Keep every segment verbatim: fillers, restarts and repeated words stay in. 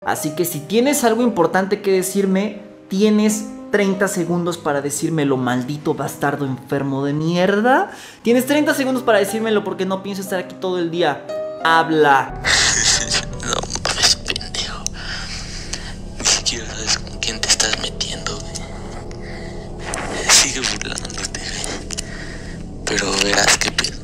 Así que si tienes algo importante que decirme, tienes treinta segundos para decírmelo, maldito bastardo enfermo de mierda. Tienes treinta segundos para decírmelo porque no pienso estar aquí todo el día. Habla. No mames, pendejo. Ni siquiera sabes con quién te estás metiendo, güey. Sigue burlándote, güey. Pero verás qué pedo.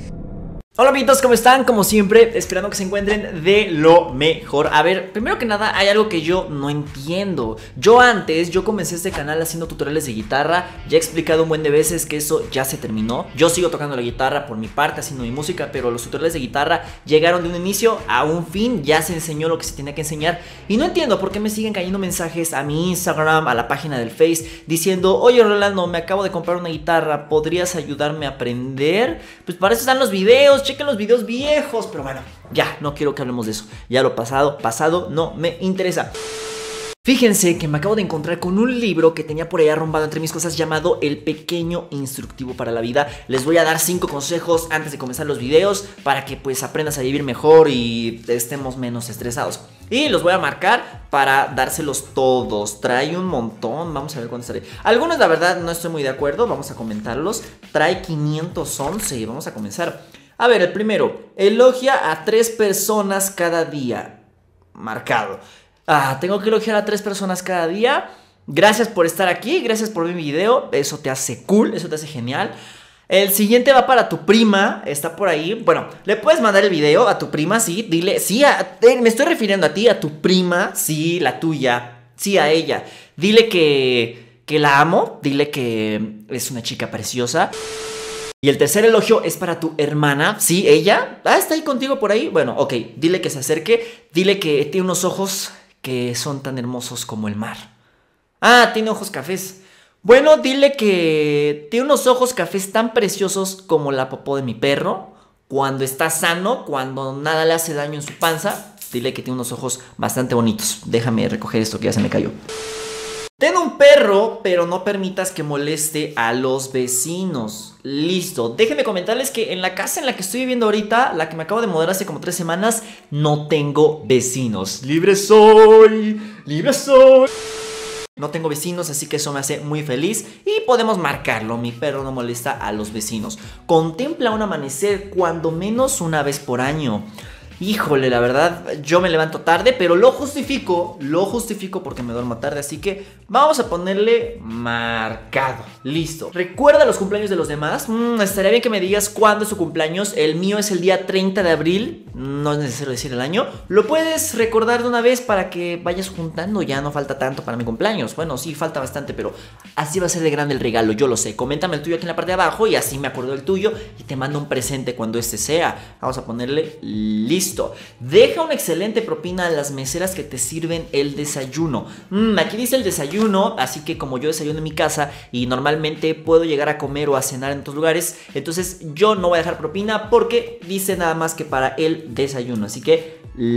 Hola amiguitos, ¿cómo están? Como siempre, esperando que se encuentren de lo mejor. A ver, primero que nada, hay algo que yo no entiendo. Yo antes, yo comencé este canal haciendo tutoriales de guitarra. Ya he explicado un buen de veces que eso ya se terminó. Yo sigo tocando la guitarra por mi parte, haciendo mi música, pero los tutoriales de guitarra llegaron de un inicio a un fin. Ya se enseñó lo que se tenía que enseñar. Y no entiendo por qué me siguen cayendo mensajes a mi Instagram, a la página del Face, diciendo: oye Rolando, me acabo de comprar una guitarra, ¿podrías ayudarme a aprender? Pues para eso están los videos. Chequen los videos viejos, pero bueno, ya, no quiero que hablemos de eso. Ya lo pasado, pasado, no me interesa. Fíjense que me acabo de encontrar con un libro que tenía por ahí arrumbado entre mis cosas llamado El Pequeño Instructivo para la Vida. Les voy a dar cinco consejos antes de comenzar los videos para que pues aprendas a vivir mejor y estemos menos estresados. Y los voy a marcar para dárselos todos. Trae un montón, vamos a ver cuántos trae. Algunos la verdad no estoy muy de acuerdo, vamos a comentarlos. Trae quinientos once, vamos a comenzar. A ver, el primero, elogia a tres personas cada día. Marcado. Ah, tengo que elogiar a tres personas cada día. Gracias por estar aquí, gracias por ver mi video. Eso te hace cool, eso te hace genial. El siguiente va para tu prima, está por ahí. Bueno, le puedes mandar el video a tu prima, sí. Dile, sí, a, eh, me estoy refiriendo a ti, a tu prima. Sí, la tuya, sí, a ella. Dile que, que la amo, dile que es una chica preciosa. Y el tercer elogio es para tu hermana. ¿Sí? ¿Ella? Ah, ¿está ahí contigo por ahí? Bueno, ok, dile que se acerque. Dile que tiene unos ojos que son tan hermosos como el mar. Ah, tiene ojos cafés. Bueno, dile que tiene unos ojos cafés tan preciosos como la popó de mi perro. Cuando está sano, cuando nada le hace daño en su panza. Dile que tiene unos ojos bastante bonitos. Déjame recoger esto que ya se me cayó. Ten un perro, pero no permitas que moleste a los vecinos. Listo. Déjenme comentarles que en la casa en la que estoy viviendo ahorita, la que me acabo de mudar hace como tres semanas, no tengo vecinos. ¡Libre soy! ¡Libre soy! No tengo vecinos, así que eso me hace muy feliz. Y podemos marcarlo, mi perro no molesta a los vecinos. Contempla un amanecer cuando menos una vez por año. Híjole, la verdad, yo me levanto tarde, pero lo justifico, lo justifico porque me duermo tarde, así que vamos a ponerle marcado. Listo. ¿Recuerda los cumpleaños de los demás? Mm, estaría bien que me digas cuándo es su cumpleaños. El mío es el día treinta de abril, no es necesario decir el año. ¿Lo puedes recordar de una vez para que vayas juntando? Ya no falta tanto para mi cumpleaños. Bueno, sí, falta bastante, pero así va a ser de grande el regalo, yo lo sé. Coméntame el tuyo aquí en la parte de abajo y así me acuerdo del tuyo y te mando un presente cuando este sea. Vamos a ponerle listo. Deja una excelente propina a las meseras que te sirven el desayuno. mm, Aquí dice el desayuno, así que como yo desayuno en mi casa y normalmente puedo llegar a comer o a cenar en otros lugares, entonces yo no voy a dejar propina porque dice nada más que para el desayuno. Así que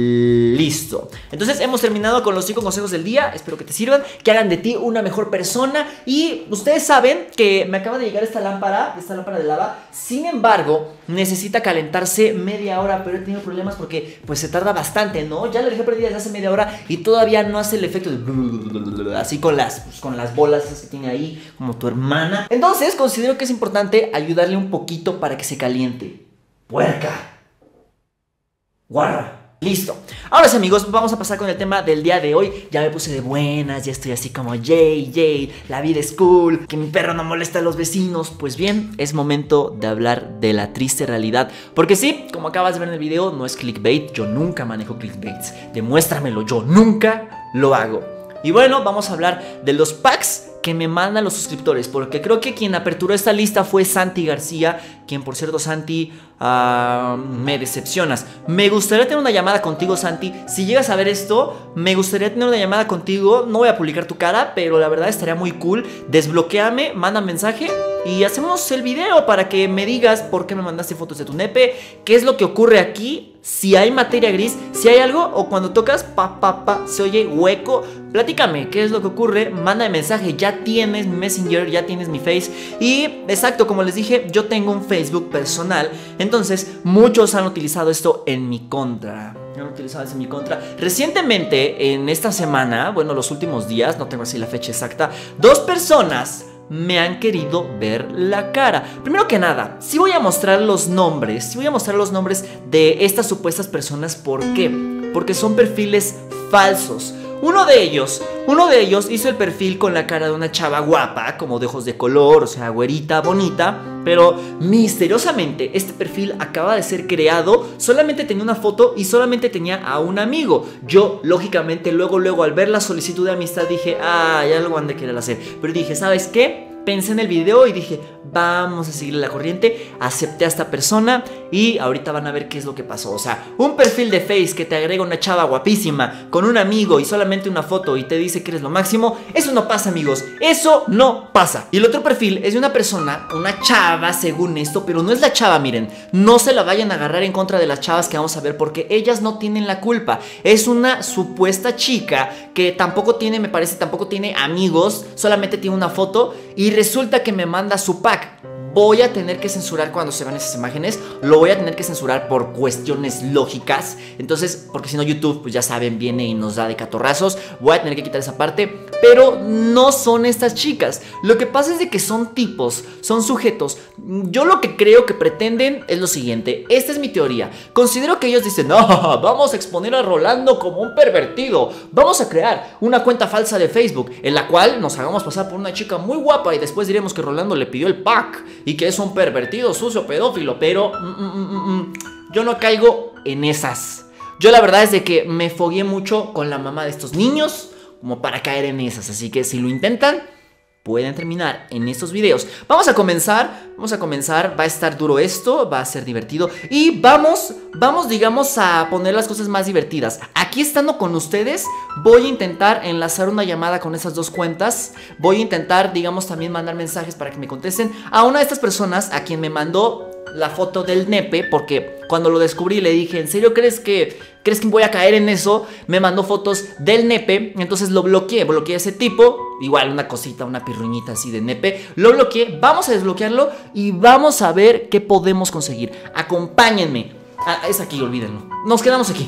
listo. Entonces hemos terminado con los cinco consejos del día. Espero que te sirvan, que hagan de ti una mejor persona. Y ustedes saben que me acaba de llegar esta lámpara, esta lámpara de lava. Sin embargo, necesita calentarse media hora, pero he tenido problemas porque pues se tarda bastante, ¿no? Ya la dejé prendida desde hace media hora y todavía no hace el efecto de así con las, pues, con las bolas esas que tiene ahí, como tu hermana. Entonces considero que es importante ayudarle un poquito para que se caliente. Puerca. Guarra. Listo. Ahora sí, amigos, vamos a pasar con el tema del día de hoy. Ya me puse de buenas, ya estoy así como Jay, Jay, la vida es cool, que mi perro no molesta a los vecinos. Pues bien, es momento de hablar de la triste realidad. Porque sí, como acabas de ver en el video, no es clickbait. Yo nunca manejo clickbaits. Demuéstramelo, yo nunca lo hago. Y bueno, vamos a hablar de los packs que me mandan los suscriptores, porque creo que quien aperturó esta lista fue Santi García, quien por cierto, Santi, uh, me decepcionas. Me gustaría tener una llamada contigo, Santi. Si llegas a ver esto, me gustaría tener una llamada contigo. No voy a publicar tu cara, pero la verdad estaría muy cool. Desbloquéame, manda mensaje y hacemos el video para que me digas por qué me mandaste fotos de tu nepe, qué es lo que ocurre aquí, si hay materia gris, si hay algo, o cuando tocas pa pa pa se oye hueco. Platícame qué es lo que ocurre, mándame mensaje. Ya tienes mi Messenger, ya tienes mi Face. Y exacto, como les dije, yo tengo un Facebook personal. Entonces Entonces muchos han utilizado esto en mi contra. Han utilizado esto en mi contra. Recientemente, en esta semana, bueno, los últimos días, no tengo así la fecha exacta, dos personas me han querido ver la cara. Primero que nada, sí voy a mostrar los nombres, sí voy a mostrar los nombres de estas supuestas personas. ¿Por qué? Porque son perfiles falsos. Uno de ellos, uno de ellos hizo el perfil con la cara de una chava guapa, como de ojos de color, o sea, güerita, bonita. Pero misteriosamente este perfil acaba de ser creado, solamente tenía una foto y solamente tenía a un amigo. Yo, lógicamente, luego, luego al ver la solicitud de amistad dije, ah, hay algo han de querer hacer. Pero dije, ¿sabes qué? Pensé en el video y dije, vamos a seguirle la corriente. Acepté a esta persona y ahorita van a ver qué es lo que pasó. O sea, un perfil de Face que te agrega una chava guapísima con un amigo y solamente una foto y te dice que eres lo máximo. Eso no pasa, amigos, eso no pasa. Y el otro perfil es de una persona, una chava según esto, pero no es la chava, miren. No se la vayan a agarrar en contra de las chavas que vamos a ver, porque ellas no tienen la culpa. Es una supuesta chica que tampoco tiene, me parece, tampoco tiene amigos, solamente tiene una foto y resulta que me manda su pack. Voy a tener que censurar cuando se vean esas imágenes. Lo voy a tener que censurar por cuestiones lógicas. Entonces, porque si no YouTube, pues ya saben, viene y nos da de catorrazos. Voy a tener que quitar esa parte. Pero no son estas chicas. Lo que pasa es de que son tipos, son sujetos. Yo lo que creo que pretenden es lo siguiente. Esta es mi teoría. Considero que ellos dicen, no, vamos a exponer a Rolando como un pervertido. Vamos a crear una cuenta falsa de Facebook en la cual nos hagamos pasar por una chica muy guapa y después diremos que Rolando le pidió el pack y que es un pervertido, sucio, pedófilo. Pero mm, mm, mm, mm, yo no caigo en esas. Yo la verdad es de que me fogué mucho con la mamá de estos niños como para caer en esas, así que si lo intentan pueden terminar en estos videos. Vamos a comenzar, vamos a comenzar, va a estar duro esto, va a ser divertido y vamos, vamos digamos a poner las cosas más divertidas. Aquí estando con ustedes voy a intentar enlazar una llamada con esas dos cuentas. Voy a intentar digamos también mandar mensajes para que me contesten a una de estas personas a quien me mandó la foto del nepe, porque cuando lo descubrí le dije, ¿en serio crees que crees que voy a caer en eso? Me mandó fotos del nepe, entonces lo bloqueé, bloqueé a ese tipo, igual una cosita, una pirruñita así de nepe, lo bloqueé, vamos a desbloquearlo y vamos a ver qué podemos conseguir. Acompáñenme. Ah, es aquí, olvídenlo. Nos quedamos aquí.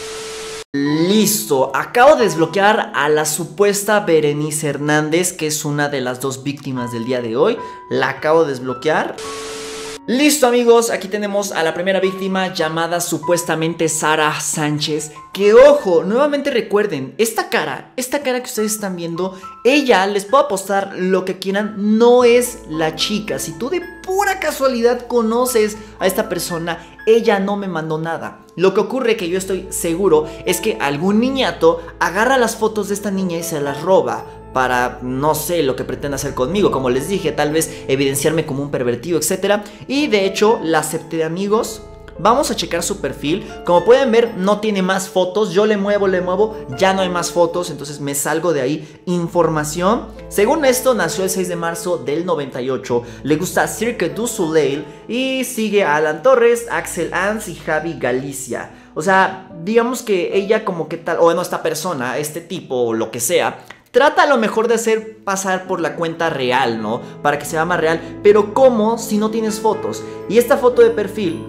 Listo, acabo de desbloquear a la supuesta Berenice Hernández, que es una de las dos víctimas del día de hoy. La acabo de desbloquear. Listo, amigos, aquí tenemos a la primera víctima llamada supuestamente Sara Sánchez. Que ojo, nuevamente recuerden, esta cara, esta cara que ustedes están viendo, ella, les puedo apostar lo que quieran, no es la chica. Si tú de pura casualidad conoces a esta persona, ella no me mandó nada. Lo que ocurre, que yo estoy seguro, es que algún niñato agarra las fotos de esta niña y se las roba para, no sé, lo que pretende hacer conmigo. Como les dije, tal vez evidenciarme como un pervertido, etcétera. Y de hecho, la acepté de amigos. Vamos a checar su perfil. Como pueden ver, no tiene más fotos. Yo le muevo, le muevo, ya no hay más fotos. Entonces me salgo de ahí. Información. Según esto, nació el seis de marzo del noventa y ocho. Le gusta Cirque du Soleil. Y sigue a Alan Torres, Axel Ans y Javi Galicia. O sea, digamos que ella como que tal, o bueno, esta persona, este tipo o lo que sea, trata a lo mejor de hacer pasar por la cuenta real, ¿no? Para que sea más real. Pero ¿cómo si no tienes fotos? Y esta foto de perfil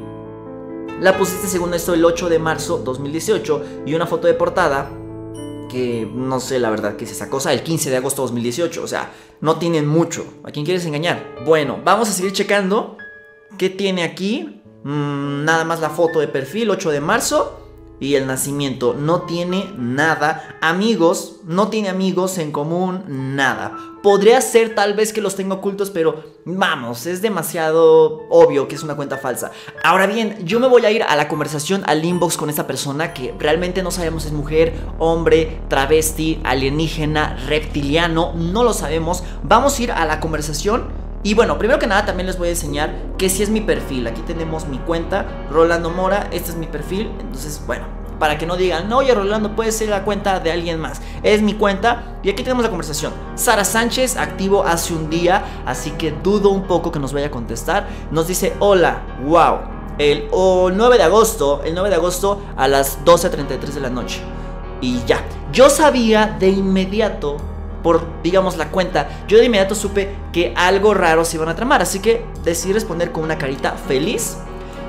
la pusiste según esto el ocho de marzo dos mil dieciocho. Y una foto de portada que no sé la verdad qué es esa cosa, el quince de agosto dos mil dieciocho. O sea, no tienen mucho. ¿A quién quieres engañar? Bueno, vamos a seguir checando. ¿Qué tiene aquí? Mm, nada más la foto de perfil, ocho de marzo. Y el nacimiento, no tiene nada. Amigos, no tiene amigos en común, nada. Podría ser tal vez que los tenga ocultos, pero vamos, es demasiado obvio que es una cuenta falsa. Ahora bien, yo me voy a ir a la conversación, al inbox con esta persona que realmente no sabemos si es mujer, hombre, travesti, alienígena, reptiliano, no lo sabemos. Vamos a ir a la conversación. Y bueno, primero que nada también les voy a enseñar que si es mi perfil. Aquí tenemos mi cuenta, Rolando Mora, este es mi perfil. Entonces, bueno, para que no digan, no, oye Rolando, puede ser la cuenta de alguien más. Es mi cuenta y aquí tenemos la conversación. Sara Sánchez, activo hace un día, así que dudo un poco que nos vaya a contestar. Nos dice, hola, wow, el oh, nueve de agosto, el nueve de agosto a las doce treinta y tres de la noche. Y ya, yo sabía de inmediato, por, digamos, la cuenta, yo de inmediato supe que algo raro se iban a tramar, así que decidí responder con una carita feliz.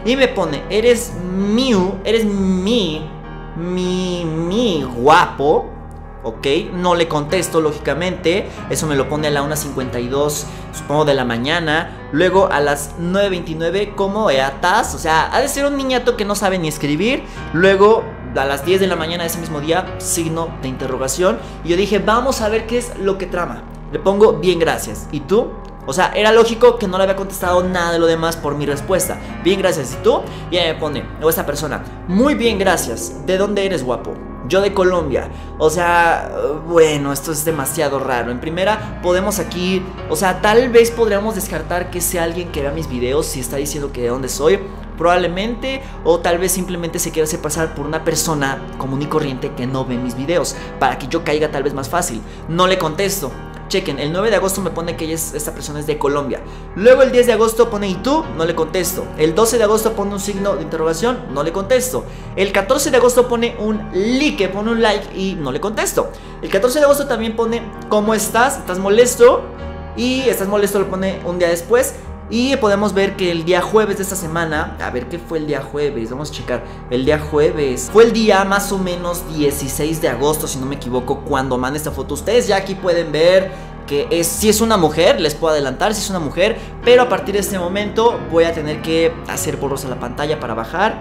Y me pone, eres miu, eres mi, mi, mi guapo. Ok, no le contesto lógicamente. Eso me lo pone a la una cincuenta y dos, supongo, de la mañana. Luego a las nueve veintinueve, ¿cómo estás? O sea, ha de ser un niñato que no sabe ni escribir. Luego a las diez de la mañana de ese mismo día, signo de interrogación. Y yo dije, vamos a ver qué es lo que trama. Le pongo, bien, gracias. ¿Y tú? O sea, era lógico que no le había contestado nada de lo demás por mi respuesta. Bien, gracias. ¿Y tú? Y ahí me pone, o esta persona, muy bien, gracias. ¿De dónde eres, guapo? Yo de Colombia. O sea, bueno, esto es demasiado raro. En primera, podemos aquí, o sea, tal vez podríamos descartar que sea alguien que vea mis videos si está diciendo que de dónde soy. Probablemente, o tal vez simplemente se quiera hacer pasar por una persona común y corriente que no ve mis videos, para que yo caiga tal vez más fácil. No le contesto. Chequen, el nueve de agosto me pone que ella es, esta persona es de Colombia. Luego el diez de agosto pone ¿y tú? No le contesto. El doce de agosto pone un signo de interrogación, no le contesto. El catorce de agosto pone un like, pone un like y no le contesto. El catorce de agosto también pone ¿cómo estás? ¿Estás molesto? Y estás molesto lo pone un día después. Y podemos ver que el día jueves de esta semana, a ver qué fue el día jueves, vamos a checar. El día jueves fue el día más o menos dieciséis de agosto, si no me equivoco, cuando manda esta foto. Ustedes ya aquí pueden ver que es, si es una mujer, les puedo adelantar si es una mujer. Pero a partir de este momento voy a tener que hacer borrosa la pantalla para bajar.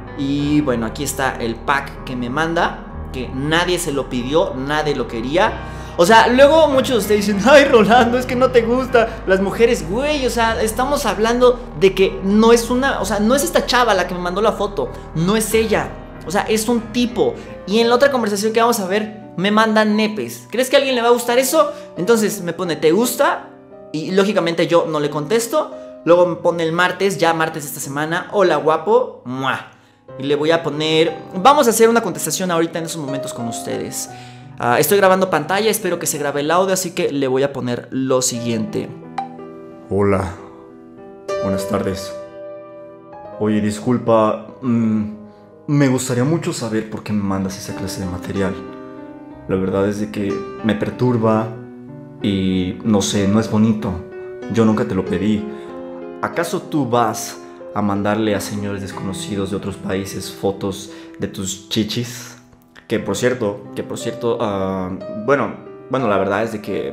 Y bueno, aquí está el pack que me manda, que nadie se lo pidió, nadie lo quería. O sea, luego muchos de ustedes dicen, ay, Rolando, es que no te gusta las mujeres, güey. O sea, estamos hablando de que no es una, o sea, no es esta chava la que me mandó la foto, no es ella. O sea, es un tipo. Y en la otra conversación que vamos a ver, me mandan nepes. ¿Crees que a alguien le va a gustar eso? Entonces me pone, ¿te gusta? Y lógicamente yo no le contesto. Luego me pone el martes, ya martes de esta semana, hola, guapo, ¡mua! Y le voy a poner, vamos a hacer una contestación ahorita en esos momentos con ustedes. Uh, estoy grabando pantalla, espero que se grabe el audio, así que le voy a poner lo siguiente. Hola, buenas tardes. Oye, disculpa, mmm, me gustaría mucho saber por qué me mandas esa clase de material. La verdad es de que me perturba y no sé, no es bonito. Yo nunca te lo pedí. ¿Acaso tú vas a mandarle a señores desconocidos de otros países fotos de tus chichis? Que por cierto, que por cierto, uh, bueno, bueno, la verdad es de que,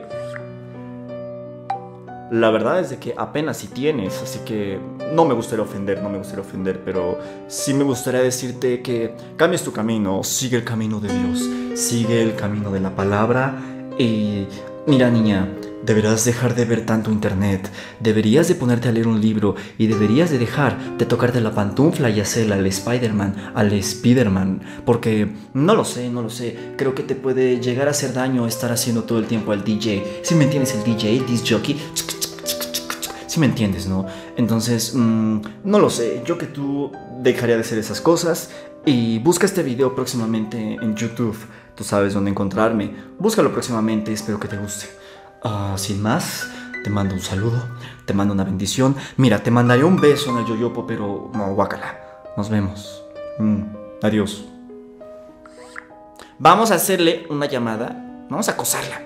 la verdad es de que apenas si tienes, así que no me gustaría ofender, no me gustaría ofender, pero sí me gustaría decirte que cambies tu camino, sigue el camino de Dios, sigue el camino de la palabra y mira, niña, deberás dejar de ver tanto internet, deberías de ponerte a leer un libro y deberías de dejar de tocarte la pantufla y hacerle al Spider-Man, al Spider-Man, porque no lo sé, no lo sé, creo que te puede llegar a hacer daño estar haciendo todo el tiempo al D J. Si me entiendes, el D J, el disc jockey, si me entiendes, ¿no? Entonces, mmm, no lo sé, yo que tú dejaría de hacer esas cosas y busca este video próximamente en YouTube, tú sabes dónde encontrarme, búscalo próximamente, espero que te guste. Uh, sin más, te mando un saludo, te mando una bendición. Mira, te mandaré un beso en el yoyopo, pero no, guácala. Nos vemos. Mm, adiós. Vamos a hacerle una llamada. Vamos a acosarla.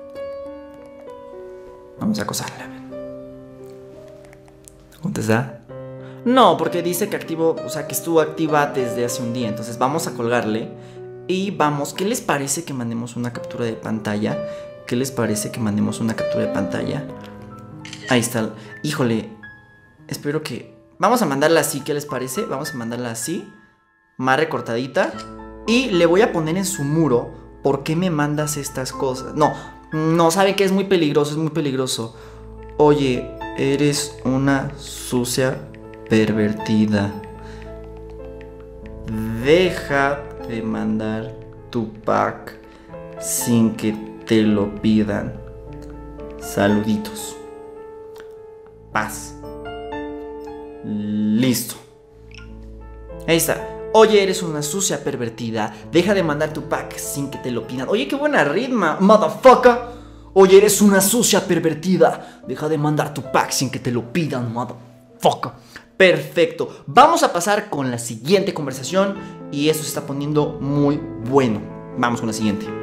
Vamos a acosarla. ¿Contesta? No, porque dice que activo, o sea, que estuvo activa desde hace un día. Entonces vamos a colgarle y vamos. ¿Qué les parece que mandemos una captura de pantalla? ¿Qué les parece que mandemos una captura de pantalla? Ahí está. Híjole, espero que... Vamos a mandarla así, ¿qué les parece? Vamos a mandarla así, más recortadita. Y le voy a poner en su muro, ¿por qué me mandas estas cosas? No, no, sabe que es muy peligroso, es muy peligroso. Oye, eres una sucia pervertida. Deja de mandar tu pack sin que te lo pidan. Saluditos. Paz. Listo. Ahí está. Oye, eres una sucia pervertida. Deja de mandar tu pack sin que te lo pidan. Oye, qué buena ritma, motherfucker. Oye, eres una sucia pervertida. Deja de mandar tu pack sin que te lo pidan, motherfucker. Perfecto. Vamos a pasar con la siguiente conversación. Y eso se está poniendo muy bueno. Vamos con la siguiente.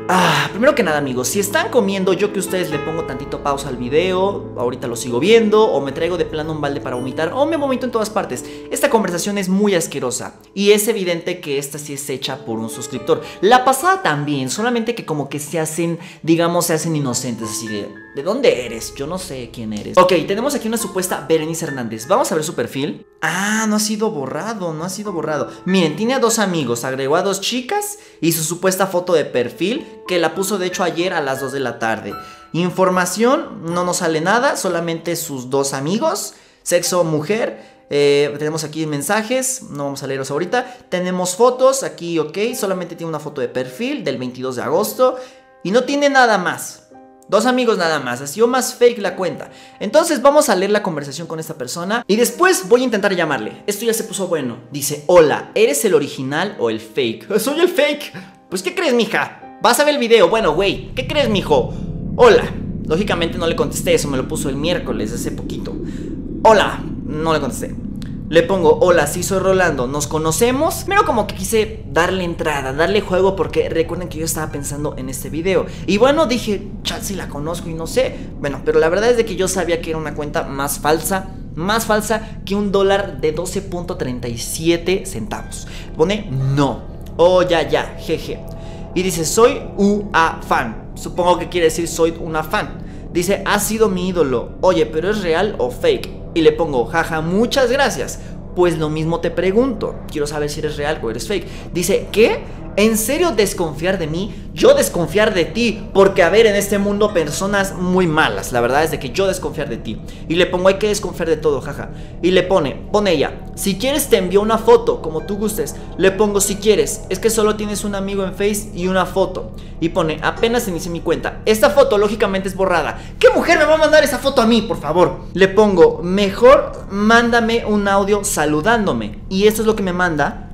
Ah, primero que nada, amigos, si están comiendo, yo que ustedes le pongo tantito pausa al video, ahorita lo sigo viendo, o me traigo de plano un balde para vomitar, o me vomito en todas partes. Esta conversación es muy asquerosa, y es evidente que esta sí es hecha por un suscriptor. La pasada también, solamente que como que se hacen, digamos, se hacen inocentes, así de... ¿De dónde eres? Yo no sé quién eres. Ok, tenemos aquí una supuesta Berenice Hernández. Vamos a ver su perfil. Ah, no ha sido borrado, no ha sido borrado. Miren, tiene a dos amigos, agregó a dos chicas y su supuesta foto de perfil, que la puso de hecho ayer a las dos de la tarde. Información, no nos sale nada, solamente sus dos amigos, sexo mujer. Eh, tenemos aquí mensajes, no vamos a leerlos ahorita. Tenemos fotos, aquí ok, solamente tiene una foto de perfil del veintidós de agosto y no tiene nada más. Dos amigos nada más, ha sido más fake la cuenta. Entonces vamos a leer la conversación con esta persona y después voy a intentar llamarle. Esto ya se puso bueno. Dice, hola, ¿eres el original o el fake? Soy el fake. Pues ¿qué crees, mija? Vas a ver el video. Bueno, güey, ¿qué crees, mijo? Hola. Lógicamente no le contesté, eso me lo puso el miércoles, hace poquito. Hola, no le contesté. Le pongo, hola, sí soy Rolando, ¿nos conocemos? Pero como que quise darle entrada, darle juego, porque recuerden que yo estaba pensando en este video. Y bueno, dije, chat, si la conozco y no sé. Bueno, pero la verdad es de que yo sabía que era una cuenta más falsa, más falsa que un dólar de doce punto treinta y siete centavos. Pone, no, oh, ya, ya, jeje. Y dice, soy U A fan. Supongo que quiere decir soy una fan. Dice, has sido mi ídolo. Oye, ¿pero es real o fake? Y le pongo, jaja, muchas gracias. Pues lo mismo te pregunto. Quiero saber si eres real o eres fake. Dice, ¿qué? ¿En serio desconfiar de mí? Yo desconfiar de ti. Porque a ver, en este mundo personas muy malas. La verdad es de que yo desconfiar de ti. Y le pongo, hay que desconfiar de todo, jaja. Y le pone, pone ella, si quieres te envío una foto, como tú gustes. Le pongo, si quieres, es que solo tienes un amigo en Face y una foto. Y pone, apenas inicié mi cuenta. Esta foto lógicamente es borrada. ¿Qué mujer me va a mandar esa foto a mí, por favor? Le pongo, mejor mándame un audio saludándome. Y esto es lo que me manda.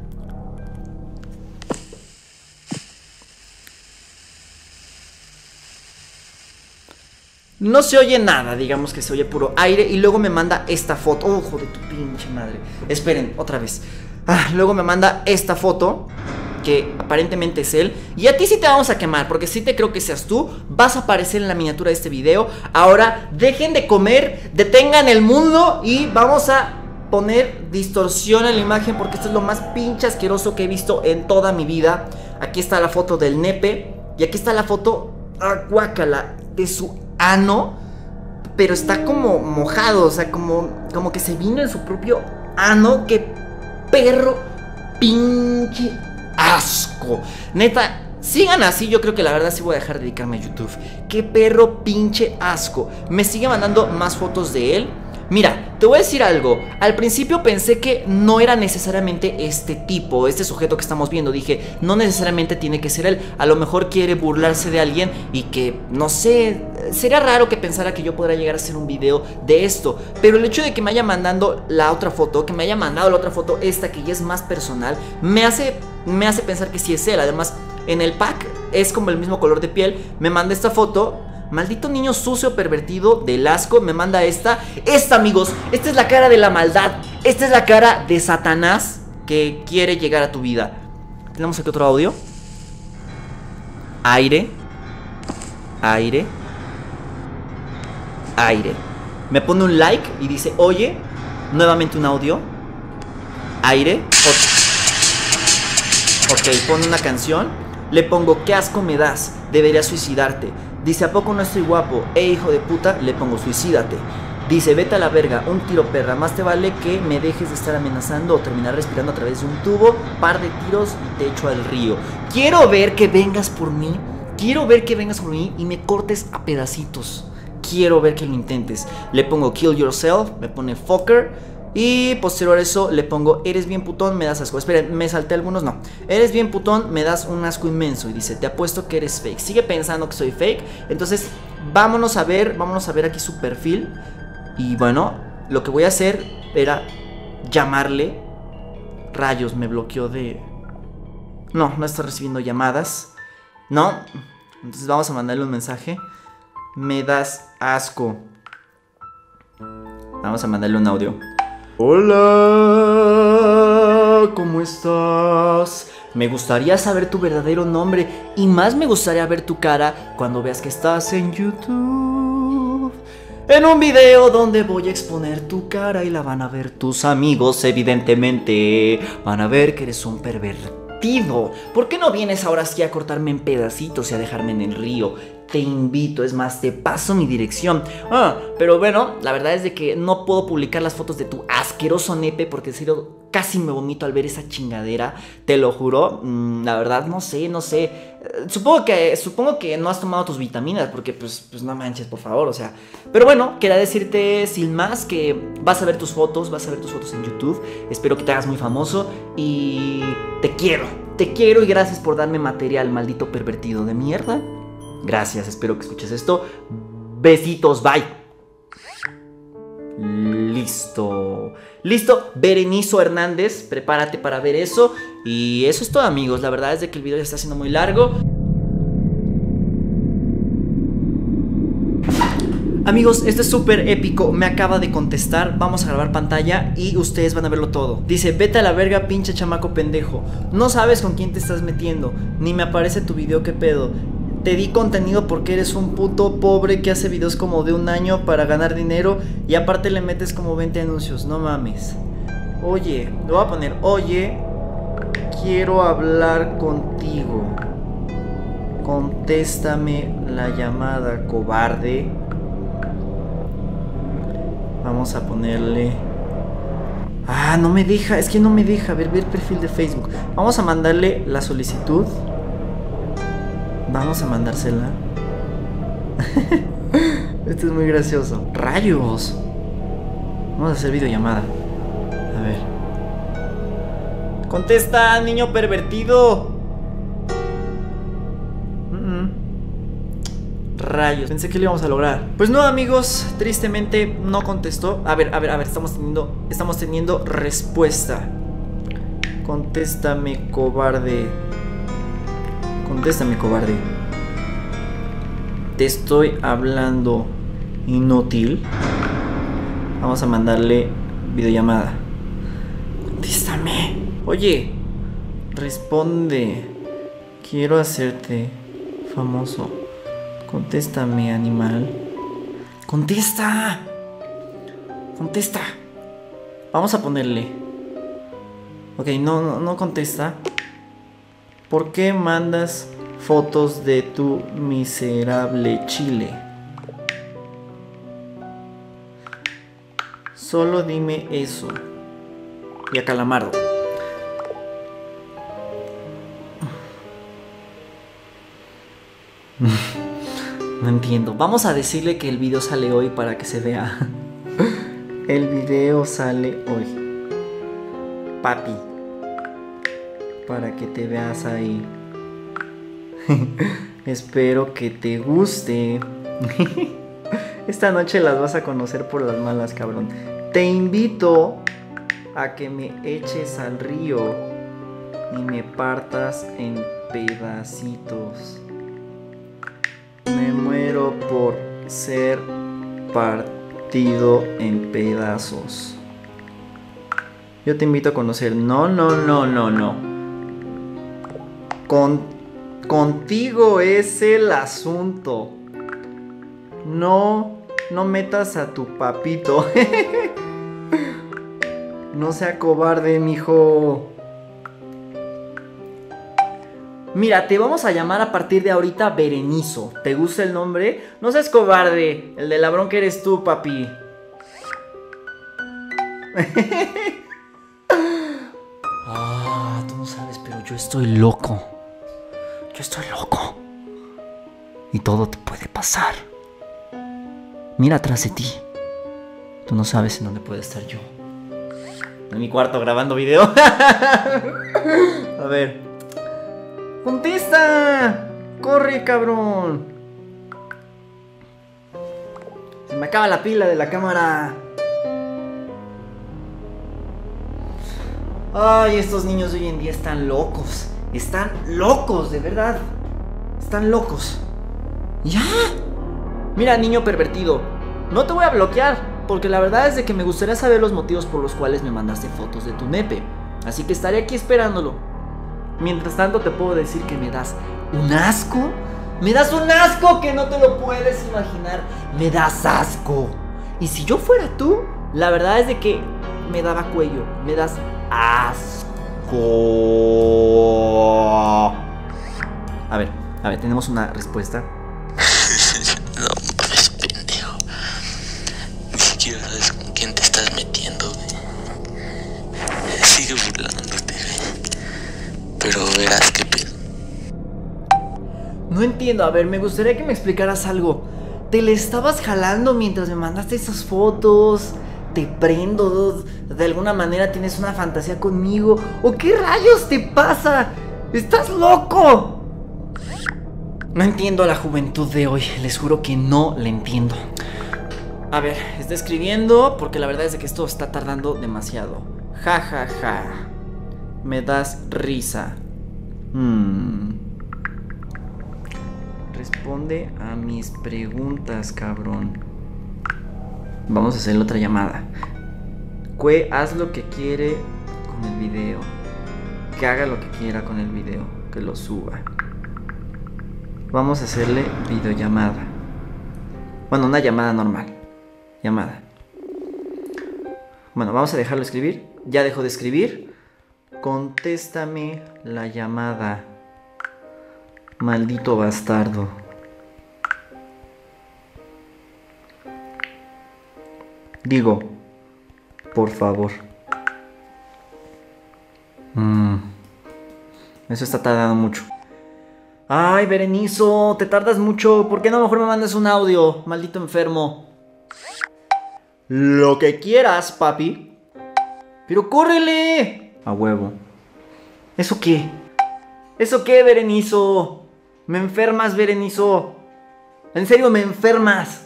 No se oye nada, digamos que se oye puro aire. Y luego me manda esta foto. Ojo de tu pinche madre. Esperen, otra vez. ah, Luego me manda esta foto, que aparentemente es él. Y a ti sí te vamos a quemar, porque sí te creo que seas tú. Vas a aparecer en la miniatura de este video. Ahora dejen de comer, detengan el mundo y vamos a poner distorsión en la imagen, porque esto es lo más pinche asqueroso que he visto en toda mi vida. Aquí está la foto del nepe y aquí está la foto, ah, guácala, de su ano, pero está como mojado, o sea, como, como que se vino en su propio ano. ¡Qué perro pinche asco! Neta, sigan así, yo creo que la verdad sí voy a dejar de dedicarme a YouTube. ¡Qué perro pinche asco! Me sigue mandando más fotos de él. Mira, te voy a decir algo. Al principio pensé que no era necesariamente este tipo, este sujeto que estamos viendo. Dije, no necesariamente tiene que ser él. A lo mejor quiere burlarse de alguien y que, no sé, sería raro que pensara que yo podría llegar a hacer un video de esto. Pero el hecho de que me haya mandando la otra foto, que me haya mandado la otra foto, esta que ya es más personal, me hace, me hace pensar que sí es él. Además, en el pack es como el mismo color de piel. Me manda esta foto. Maldito niño sucio, pervertido, del asco. Me manda esta. Esta, amigos, esta es la cara de la maldad. Esta es la cara de Satanás que quiere llegar a tu vida. Tenemos aquí otro audio. Aire. Aire. Aire. Me pone un like y dice, oye, nuevamente un audio. Aire. Ok, pone una canción. Le pongo, qué asco me das, deberías suicidarte. Dice, ¿a poco no estoy guapo? Eh, hijo de puta. Le pongo, suicídate. Dice, vete a la verga, un tiro, perra. Más te vale que me dejes de estar amenazando o terminar respirando a través de un tubo. Par de tiros y te echo al río. Quiero ver que vengas por mí. Quiero ver que vengas por mí y me cortes a pedacitos. Quiero ver que lo intentes. Le pongo, kill yourself. Me pone, fucker. Y posterior a eso le pongo, eres bien putón, me das asco. Esperen, me salté algunos, no. Eres bien putón, me das un asco inmenso. Y dice, te apuesto que eres fake. Sigue pensando que soy fake. Entonces, vámonos a ver, vámonos a ver aquí su perfil. Y bueno, lo que voy a hacer era llamarle. Rayos, me bloqueó de... No, no está recibiendo llamadas. No. Entonces vamos a mandarle un mensaje. Me das asco. Vamos a mandarle un audio. Hola, ¿cómo estás? Me gustaría saber tu verdadero nombre y más me gustaría ver tu cara cuando veas que estás en YouTube. En un video donde voy a exponer tu cara y la van a ver tus amigos, evidentemente. Van a ver que eres un pervertido. ¿Por qué no vienes ahora sí a cortarme en pedacitos y a dejarme en el río? Te invito, es más, te paso mi dirección. Ah, pero bueno, la verdad es de que no puedo publicar las fotos de tu asqueroso nepe porque en serio casi me vomito al ver esa chingadera. Te lo juro, mm, la verdad no sé, no sé. Eh, Supongo que, supongo que no has tomado tus vitaminas porque pues, pues no manches, por favor, o sea. Pero bueno, quería decirte sin más que vas a ver tus fotos, vas a ver tus fotos en YouTube. Espero que te hagas muy famoso y te quiero, te quiero y gracias por darme material, maldito pervertido de mierda. Gracias, espero que escuches esto. Besitos, bye. Listo. Listo, Berenizo Hernández, prepárate para ver eso. Y eso es todo, amigos. La verdad es de que el video ya está siendo muy largo. Amigos, esto es súper épico, me acaba de contestar, vamos a grabar pantalla y ustedes van a verlo todo. Dice, vete a la verga, pinche chamaco pendejo. No sabes con quién te estás metiendo, ni me aparece tu video, qué pedo. Te di contenido porque eres un puto pobre que hace videos como de un año para ganar dinero y aparte le metes como veinte anuncios, no mames. Oye, lo voy a poner, oye, quiero hablar contigo. Contéstame la llamada, cobarde. Vamos a ponerle... Ah, no me deja, es que no me deja ver, ver perfil de Facebook. Vamos a mandarle la solicitud. Vamos a mandársela. Esto es muy gracioso. ¡Rayos! Vamos a hacer videollamada. A ver. ¡Contesta, niño pervertido! Mm-mm. Rayos, pensé que lo íbamos a lograr. Pues no, amigos, tristemente no contestó. A ver, a ver, a ver, estamos teniendo Estamos teniendo respuesta. Contéstame, cobarde. Contéstame, cobarde. Te estoy hablando, inútil. Vamos a mandarle videollamada. Contéstame. Oye, responde. Quiero hacerte famoso. Contéstame, animal. Contesta. Contesta. Vamos a ponerle. Ok, no, no, no contesta. ¿Por qué mandas fotos de tu miserable chile? Solo dime eso. Y a Calamardo. No entiendo. Vamos a decirle que el video sale hoy para que se vea. El video sale hoy, papi, para que te veas ahí. Espero que te guste. Esta noche las vas a conocer por las malas, cabrón. Te invito a que me eches al río y me partas en pedacitos. Me muero por ser partido en pedazos. Yo te invito a conocer. No, no, no, no, no. Con, contigo es el asunto. No, no metas a tu papito. No sea cobarde, mijo. Mira, te vamos a llamar a partir de ahorita Berenizo. ¿Te gusta el nombre? No seas cobarde. El de la bronca eres tú, papi. Ah, tú no sabes, pero yo estoy loco. Yo estoy loco. Y todo te puede pasar. Mira atrás de ti. Tú no sabes en dónde puede estar yo. En mi cuarto grabando video. A ver. ¡Contesta! ¡Corre, cabrón! Se me acaba la pila de la cámara. Ay, estos niños de hoy en día están locos. Están locos, de verdad. Están locos. ¡Ya! Mira, niño pervertido, no te voy a bloquear, porque la verdad es de que me gustaría saber los motivos por los cuales me mandaste fotos de tu nepe. Así que estaré aquí esperándolo. Mientras tanto te puedo decir que me das un asco. Me das un asco que no te lo puedes imaginar. Me das asco. Y si yo fuera tú, la verdad es de que me daba cuello. Me das asco. A ver, a ver, tenemos una respuesta. No mames, pendejo. Ni siquiera sabes con quién te estás metiendo, güey. Sigue burlándote, güey. Pero verás qué pedo. No entiendo, a ver, me gustaría que me explicaras algo. ¿Te le estabas jalando mientras me mandaste esas fotos? ¿Te prendo? ¿De alguna manera tienes una fantasía conmigo? ¿O qué rayos te pasa? ¡Estás loco! No entiendo a la juventud de hoy, les juro que no le entiendo. A ver, está escribiendo porque la verdad es que esto está tardando demasiado. Ja, ja, ja. Me das risa. Hmm. Responde a mis preguntas, cabrón. Vamos a hacerle otra llamada. Cue, haz lo que quiere con el video. Que haga lo que quiera con el video. Que lo suba. Vamos a hacerle videollamada. Bueno, una llamada normal. Llamada. Bueno, vamos a dejarlo escribir. Ya dejó de escribir. Contéstame la llamada. Maldito bastardo. Digo, por favor. Mm. Eso está tardando mucho. Ay, Berenizo, te tardas mucho. ¿Por qué no mejor me mandas un audio? Maldito enfermo. Lo que quieras, papi. Pero córrele. A huevo. ¿Eso qué? ¿Eso qué, Berenizo? Me enfermas, Berenizo. En serio, me enfermas.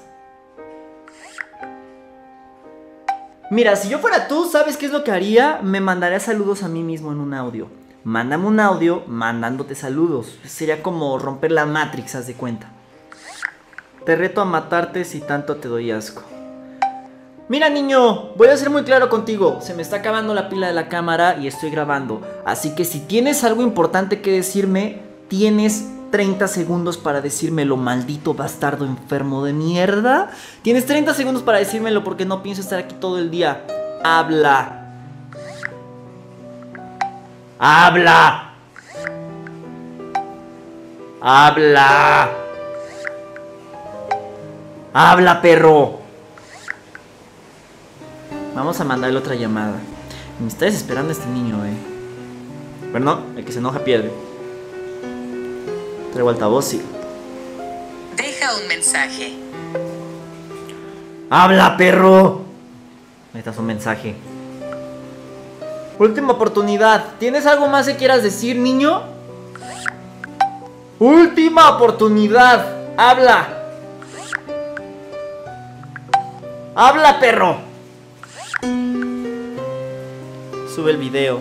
Mira, si yo fuera tú, ¿sabes qué es lo que haría? Me mandaría saludos a mí mismo en un audio. Mándame un audio mandándote saludos. Sería como romper la Matrix, haz de cuenta. Te reto a matarte si tanto te doy asco. Mira, niño, voy a ser muy claro contigo. Se me está acabando la pila de la cámara y estoy grabando. Así que si tienes algo importante que decirme, tienes treinta segundos para decírmelo, maldito bastardo enfermo de mierda. Tienes treinta segundos para decírmelo porque no pienso estar aquí todo el día. Habla. ¡Habla! ¡Habla! ¡Habla, perro! Vamos a mandarle otra llamada. Me está desesperando este niño, eh. Pero no, el que se enoja pierde. Traigo altavoz, sí. Deja un mensaje. ¡Habla, perro! Ahí está su mensaje. Última oportunidad. ¿Tienes algo más que quieras decir, niño? Última oportunidad. Habla. Habla, perro. Sube el video.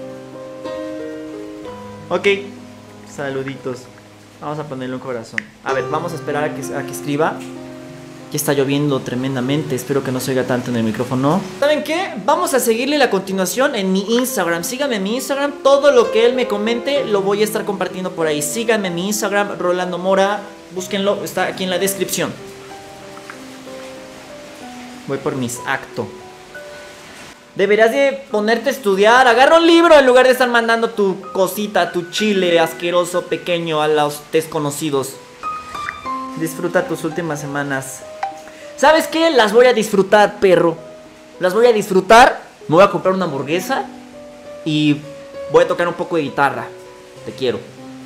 Ok. Saluditos. Vamos a ponerle un corazón. A ver, vamos a esperar a que, a que escriba. Aquí está lloviendo tremendamente. Espero que no se oiga tanto en el micrófono. ¿Saben qué? Vamos a seguirle la continuación en mi Instagram. Síganme en mi Instagram. Todo lo que él me comente lo voy a estar compartiendo por ahí. Síganme en mi Instagram, Rolando Mora. Búsquenlo, está aquí en la descripción. Voy por mis actos. Deberías de ponerte a estudiar. Agarra un libro en lugar de estar mandando tu cosita, tu chile asqueroso pequeño a los desconocidos. Disfruta tus últimas semanas. ¿Sabes qué? Las voy a disfrutar, perro. Las voy a disfrutar. Me voy a comprar una hamburguesa y voy a tocar un poco de guitarra. Te quiero.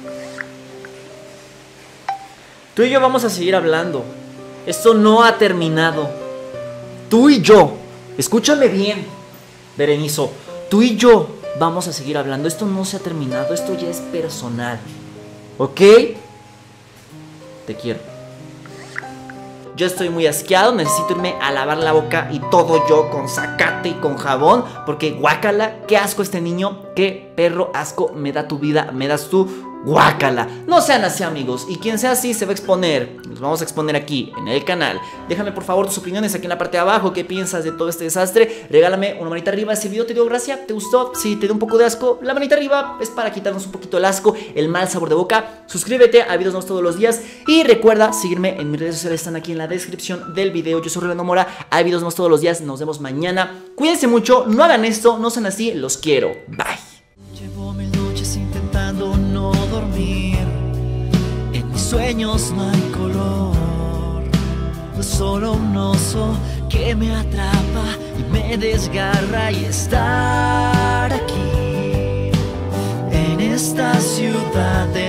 Tú y yo vamos a seguir hablando. Esto no ha terminado. Tú y yo, escúchame bien, Berenizo. Tú y yo vamos a seguir hablando. Esto no se ha terminado. Esto ya es personal. ¿Ok? Te quiero. Yo estoy muy asqueado, necesito irme a lavar la boca y todo yo con zacate y con jabón. Porque guácala, qué asco este niño, qué perro asco me da tu vida, me das tú. Guácala, no sean así, amigos. Y quien sea así se va a exponer. Nos vamos a exponer aquí en el canal. Déjame por favor tus opiniones aquí en la parte de abajo. ¿Qué piensas de todo este desastre? Regálame una manita arriba si el video te dio gracia, te gustó. Si te dio un poco de asco, la manita arriba es para quitarnos un poquito el asco, el mal sabor de boca. Suscríbete a videos nuevos todos los días. Y recuerda seguirme en mis redes sociales, están aquí en la descripción del video. Yo soy Rolando Mora, hay videos nuevos todos los días. Nos vemos mañana. Cuídense mucho, no hagan esto, no sean así, los quiero. Bye. Llevo mil noches intentando no dormir. En mis sueños no hay color, solo un oso que me atrapa y me desgarra. Y estar aquí en esta ciudad de